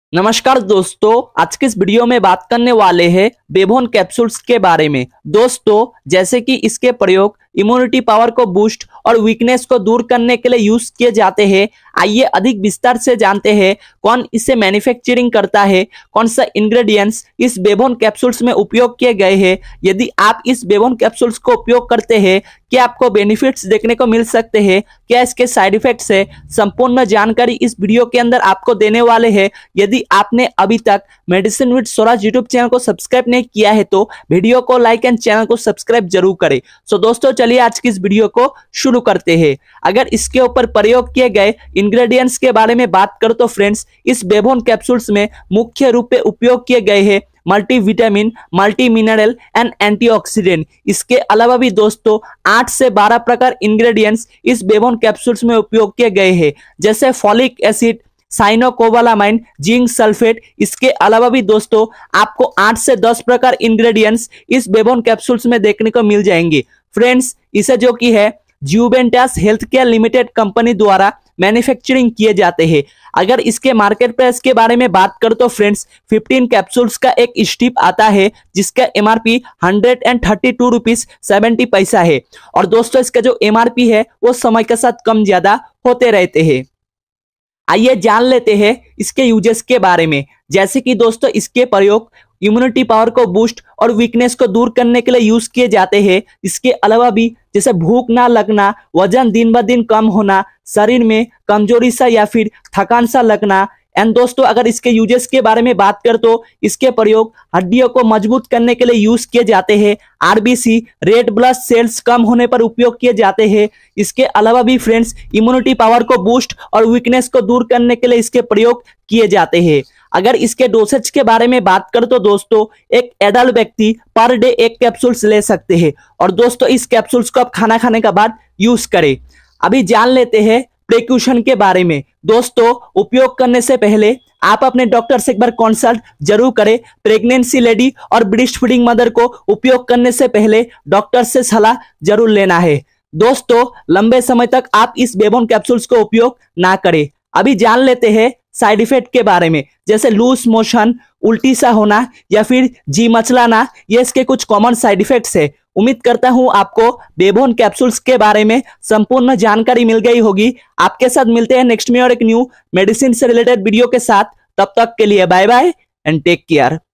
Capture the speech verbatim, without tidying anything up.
नमस्कार दोस्तों, आज के इस वीडियो में बात करने वाले हैं बेबोन कैप्सूल्स के बारे में। दोस्तों, जैसे कि इसके प्रयोग इम्यूनिटी पावर को बूस्ट और वीकनेस को दूर करने के लिए यूज किए जाते हैं। आइए अधिक विस्तार से जानते हैं कौन इसे मैन्युफैक्चरिंग करता है, कौन सा इंग्रेडिएंट्स इस बेबोन कैप्सूल्स में उपयोग किए गए हैं। यदि आप इस बेबोन कैप्सूल्स को उपयोग करते हैं, क्या आपको बेनिफिट्स देखने को मिल सकते हैं, क्या इसके साइड इफेक्ट्स है, संपूर्ण जानकारी इस वीडियो के अंदर आपको देने वाले हैं। यदि आपने अभी तक medicine with Swaraj YouTube channel को सब्सक्राइब नहीं किया है तो वीडियो को लाइक एंड चैनल को सब्सक्राइब जरूर करें। सो दोस्तों, चलिए आज की इस वीडियो को शुरू करते हैं। अगर इसके ऊपर प्रयोग किए गए इंग्रेडिएंट्स के बारे में बात करो तो फ्रेंड्स, इस बेबोन कैप्सूल्स में मुख्य रूप से उपयोग किए गए हैं multivitamin, multi mineral and antioxidant. इसके अलावा भी दोस्तों आठ से बारह प्रकार इंग्रेडिएंट्स इस बेबोन कैप्सूल्स में उपयोग किए गए हैं, जैसे folic acid, cyanocobalamin, zinc sulphate. इसके अलावा भी दोस्तों आपको आठ से दस प्रकार इंग्रेडिएंट्स इस बेबोन कैप्सूल्स में देखने को मिल जाएंगे। फ्रेंड्स, इसे जो कि है Juventus health care limited company द्वारा मैन्युफैक्चरिंग किए जाते हैं। अगर इसके मार्केट प्राइस के बारे में बात करें तो फ्रेंड्स, पंद्रह कैप्सूल्स का एक स्ट्रिप आता है जिसका MRP hundred and thirty two rupees seventy पैसा है। और दोस्तों इसका जो एमआरपी है वो समय के साथ कम ज्यादा होते रहते हैं। आइए जान लेते हैं इसके यूजेस के बारे में। जैसे कि दोस्तों इसके प्रयोग इम्यूनिटी पावर को बूस्ट और वीकनेस को दूर करने के लिए यूज किए जाते हैं। इसके अलावा भी जैसे भूख ना लगना, वजन दिन ब दिन कम होना, शरीर में कमजोरी सा या फिर थकान सा लगना। एंड दोस्तों अगर इसके यूजेस के बारे में बात कर तो इसके प्रयोग हड्डियों को मजबूत करने के लिए यूज किए जाते हैं। आरबीसी, रेड ब्लड सेल्स कम होने पर उपयोग किए जाते हैं। इसके अलावा भी फ्रेंड्स इम्यूनिटी पावर को बूस्ट और वीकनेस को दूर करने के लिए इसके प्रयोग किए जाते हैं। अगर इसके डोसेज के बारे में बात करें तो दोस्तों एक एडल्ट व्यक्ति पर डे एक कैप्सूल्स ले सकते हैं। और दोस्तों इस कैप्सूल्स को आप खाना खाने के बाद यूज करें। अभी जान लेते हैं प्रिकॉशन के बारे में। दोस्तों उपयोग करने से पहले आप अपने डॉक्टर से एक बार कंसल्ट जरूर करें। प्रेगनेंसी लेडी और ब्रेस्ट फीडिंग मदर को उपयोग करने से पहले डॉक्टर से सलाह जरूर लेना है। दोस्तों लंबे समय तक आप इस बेबोन कैप्सूल्स को उपयोग ना करें। अभी जान लेते हैं साइड इफेक्ट के बारे में, जैसे लूज मोशन, उल्टी सा होना या फिर जी मचलाना। ये इसके कुछ कॉमन साइड इफेक्ट्स है। उम्मीद करता हूं आपको बेबोन कैप्सूल्स के बारे में संपूर्ण जानकारी मिल गई होगी। आपके साथ मिलते हैं नेक्स्ट में और एक न्यू मेडिसिन से रिलेटेड वीडियो के साथ। तब तक के लिए bye bye and take care.